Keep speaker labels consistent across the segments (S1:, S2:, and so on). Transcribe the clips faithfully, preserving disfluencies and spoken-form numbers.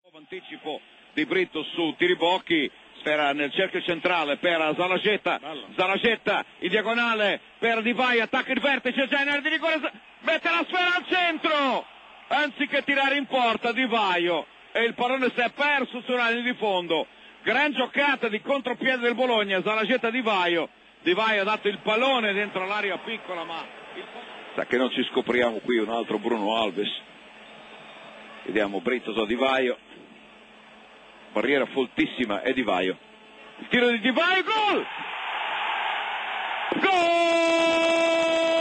S1: Anticipo di Brito su Tiribocchi, sfera nel cerchio centrale per Zalagetta, Zalagetta in diagonale per Di Vaio, attacca il vertice, genere di rigore, mette la sfera al centro, anziché tirare in porta Di Vaio e il pallone si è perso sulla linea di fondo. Gran giocata di contropiede del Bologna, Zalagetta Di Vaio, Di Vaio ha dato il pallone dentro l'area piccola, ma il... sa che non ci scopriamo qui un altro Bruno Alves. Vediamo Brito su Di Vaio, barriera foltissima e Di Vaio, il tiro di Di Vaio, gol! Gol!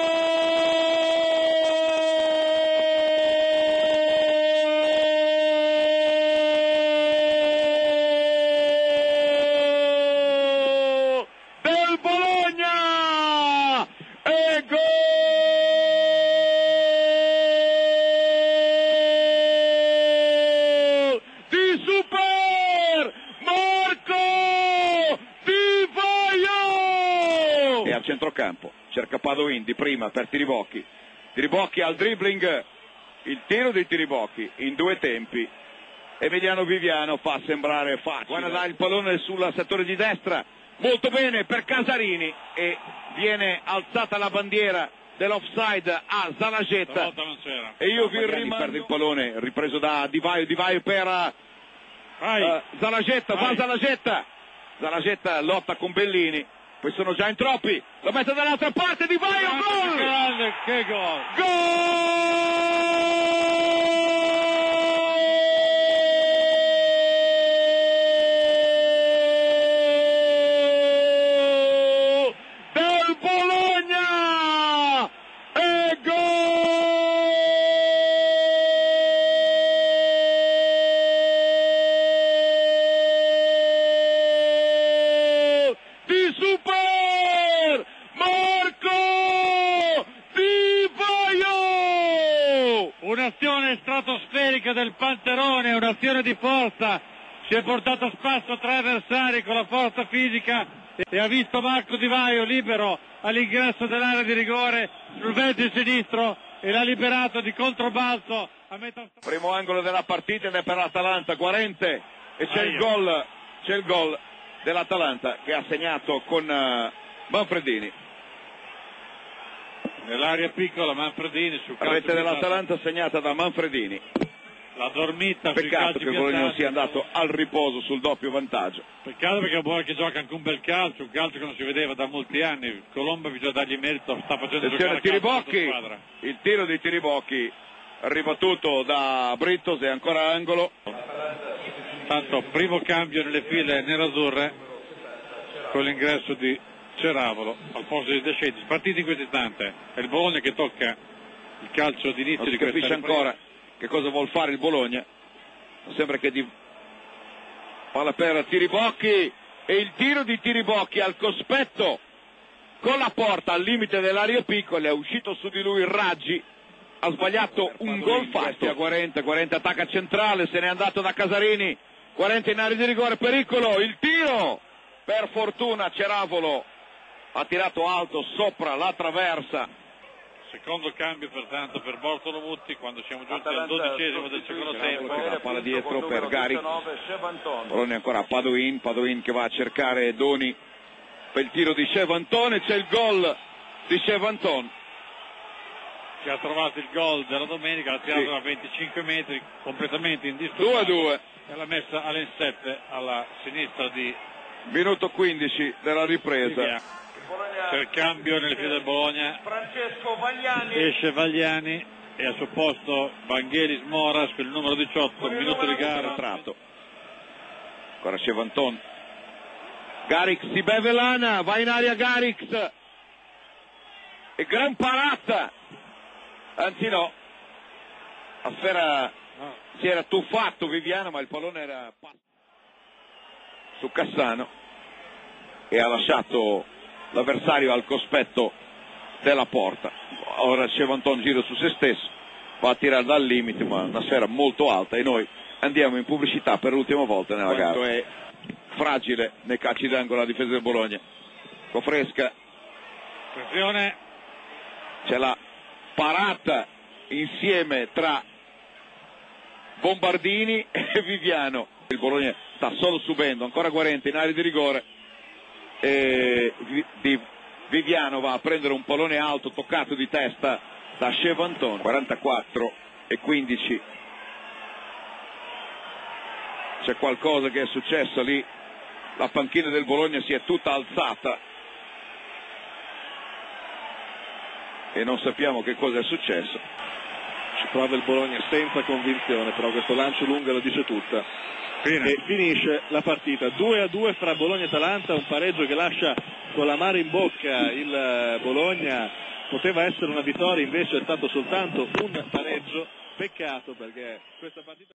S1: Del Bologna! E gol! Di Super! Marco Di Vaio! E al centrocampo cerca Padoin di prima per Tiribocchi, Tiribocchi al dribbling, il tiro di Tiribocchi in due tempi. Emiliano Viviano fa sembrare facile, guarda dà il pallone sul settore di destra, molto bene per Casarini e viene alzata la bandiera dell'offside a Zalagetta e io vi rimando, perde il pallone ripreso da Di Vaio, Di Vaio per uh, Zalagetta, va Zalagetta, Zalagetta lotta con Bellini, poi sono già in troppi, lo mette dall'altra parte, Di Vaio, gol!
S2: Grande, che gol!
S1: Gol! Del Bologna! E gol! Di Super! Marco Di Vaio!
S2: Un'azione stratosferica del Panterone, un'azione di forza, si è portato a spasso tre avversari con la forza fisica e ha visto Marco Di Vaio libero all'ingresso dell'area di rigore sul vertice sinistro e l'ha liberato di controbalzo a metà.
S1: Primo angolo della partita ed è per l'Atalanta, Guarente, e c'è il gol, c'è il gol dell'Atalanta che ha segnato con uh, Manfredini.
S2: Nell'area piccola Manfredini sul calcio.
S1: Rete dell'Atalanta segnata da Manfredini.
S2: La dormita.
S1: Peccato che il Bologna non sia andato al riposo sul doppio vantaggio.
S2: Peccato perché è buono che gioca anche un bel calcio, un calcio che non si vedeva da molti anni. Colombo bisogna dargli merito, sta facendo
S1: attenzione,
S2: giocare
S1: Tiribocchi,
S2: squadra.
S1: Il tiro di Tiribocchi ribattuto da Britos, è ancora angolo.
S2: Tanto primo cambio nelle file nerazzurre con l'ingresso di Ceravolo al posto di De Cedis, partito in questo istante. È il Bologna che tocca il calcio d'inizio
S1: non
S2: di
S1: si
S2: questa
S1: capisce
S2: ripresa.
S1: ancora che cosa vuol fare il Bologna. Sembra che di palla per Tiribocchi e il tiro di Tiribocchi al cospetto con la porta al limite dell'area piccola, è uscito su di lui Raggi, ha sbagliato un gol fatto a Guarente, Guarente attacca centrale, se n'è andato da Casarini, Guarente in area di rigore, pericolo, il tiro, per fortuna Ceravolo ha tirato alto sopra la traversa.
S2: Secondo cambio pertanto per Bortolo Mutti quando siamo giunti al dodicesimo del secondo tempo.
S1: La palla dietro per Garix, Bologna ancora Padoin, Padoin che va a cercare Doni per il tiro di Chevantone, c'è il gol di Chevanton.
S2: Che ha trovato il gol della domenica, l'ha tirato
S1: sì.
S2: da venticinque metri, completamente indisturbato.
S1: due a due.
S2: E l'ha messa all'insette alla sinistra di...
S1: Minuto quindici della ripresa.
S2: C'è il cambio nelle file del Bologna.
S1: Francesco Vagliani.
S2: Esce Vagliani e al suo posto Vangelis Moras per il numero diciotto, minuto di gara.
S1: Tratto. Ancora Chevanton. Garix si beve l'ana, va in aria Garix. E gran parata. Anzi no. A sfera no. Si era tuffato Viviano, ma il pallone era su Cassano e ha lasciato l'avversario al cospetto della porta. Ora Chevanton gira su se stesso, va a tirare dal limite, ma una sfera molto alta e noi andiamo in pubblicità per l'ultima volta nella gara. È fragile nei calci d'angolo la difesa del Bologna. Cofresca,
S2: attenzione,
S1: c'è la parata insieme tra Bombardini e Viviano. Il Bologna sta solo subendo, ancora Guarente in area di rigore e di Viviano va a prendere un pallone alto toccato di testa da Chevanton. Quarantaquattro e quindici. C'è qualcosa che è successo lì, la panchina del Bologna si è tutta alzata e non sappiamo che cosa è successo.
S3: Ci prova il Bologna senza convinzione, però questo lancio lungo lo dice tutta.
S2: Fine.
S3: E finisce la partita due a due fra Bologna e Atalanta, un pareggio che lascia con l'amaro in bocca il Bologna. Poteva essere una vittoria, invece è stato soltanto un pareggio. Peccato, perché questa partita